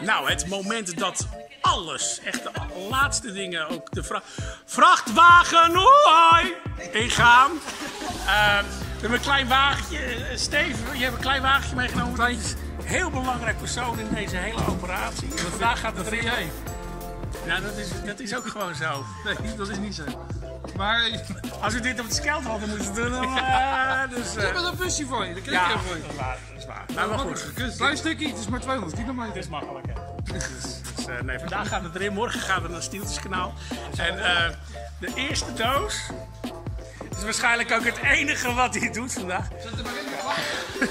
Nou, het moment dat alles, echt de laatste dingen, ook de vrachtwagen hoi, ingaan. We hebben een klein wagentje. Steve, je hebt een klein wagentje meegenomen. Dat is een heel belangrijk persoon in deze hele operatie. En vandaag gaat het erin. Nou, dat is ook gewoon zo. Nee, dat is niet zo. Maar als we dit op het skelt hadden moeten doen, dan... dus, ik heb wel een busje voor je, dat krijg je voor je. Dat is waar. Nou, maar goed. Klein stukje, het is maar 200 kilometer. Het is makkelijk, hè. Nee, vandaag gaat het erin, morgen gaan we naar Stieltjeskanaal. En de eerste doos is waarschijnlijk ook het enige wat hij doet vandaag. Zet er maar in de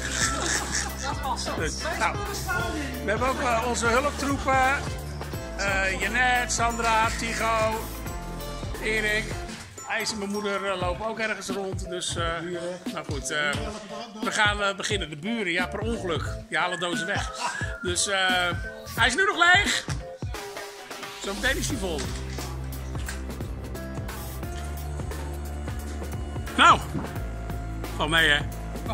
Nou, we hebben ook onze hulptroepen. Janet, Sandra, Tigo, Erik, IJs en mijn moeder lopen ook ergens rond. Dus, nou goed, we gaan beginnen. De buren, ja, per ongeluk. Die halen dozen weg. Dus hij is nu nog leeg. Zo meteen is hij vol. Nou, val mee hè.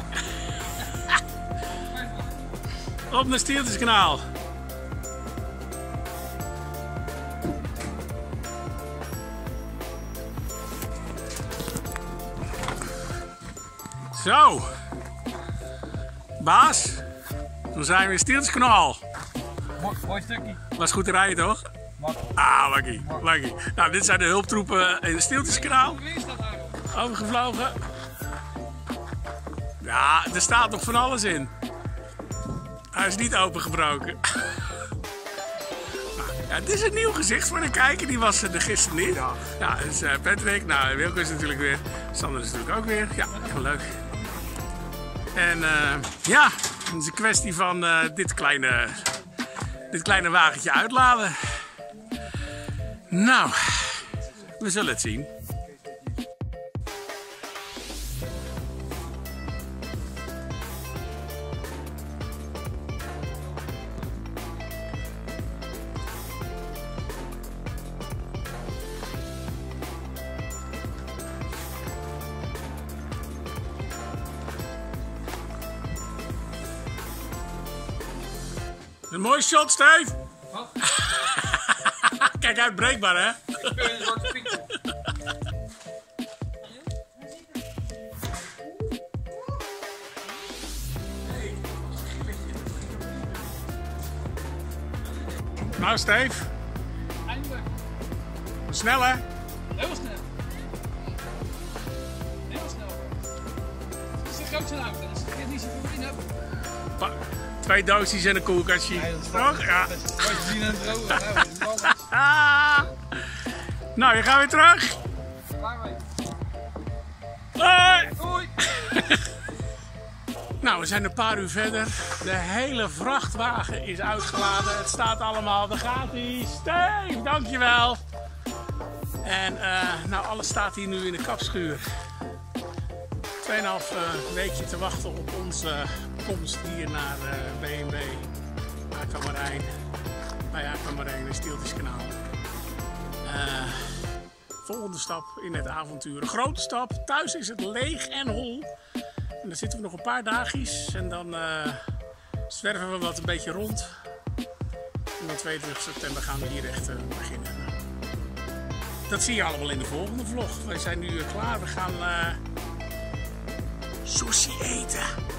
Op naar Stieltjeskanaal. Zo, baas, dan zijn we in Stieltjeskanaal. Mooi stukje. Was goed te rijden toch? Ah, lucky. Nou, dit zijn de hulptroepen in het Stieltjeskanaal. Overgevlogen. Ja, er staat nog van alles in. Hij is niet opengebroken. Ja, dit is een nieuw gezicht voor de kijker, die was er gisteren niet. Ja, dus Patrick, nou Wilco is natuurlijk weer, Sander is natuurlijk ook weer. Ja, heel leuk. En ja, het is een kwestie van dit kleine wagentje uitladen. Nou, we zullen het zien. Een mooie shot, Steve! Wat? Kijk uit, breekbaar hè? Nou, Steve. Eindelijk. Snel hè? Heel snel. Heel snel. Het is een grootste auto, dus ik heb niet zoveel in heb. 2 doosjes en een koelkastje. Nee, dat is toch? Ja. Dat is niet aan het drogen. Nou, je gaat weer terug. Klaar mee. Hoi! Hoi! Nou, we zijn een paar uur verder. De hele vrachtwagen is uitgeladen. Het staat allemaal. Daar gaat hij. Steve, dankjewel. En nou, alles staat hier nu in de kapschuur. 2,5 weekje te wachten op onze komst hier naar B&B Aquamarijn. Bij Aquamarijn in Stieltjeskanaal. Volgende stap in het avontuur. Een grote stap. Thuis is het leeg en hol. En dan zitten we nog een paar dagjes. En dan zwerven we wat een beetje rond. En dan 22 september gaan we hier echt beginnen. Dat zie je allemaal in de volgende vlog. Wij zijn nu klaar. We gaan sushi eten.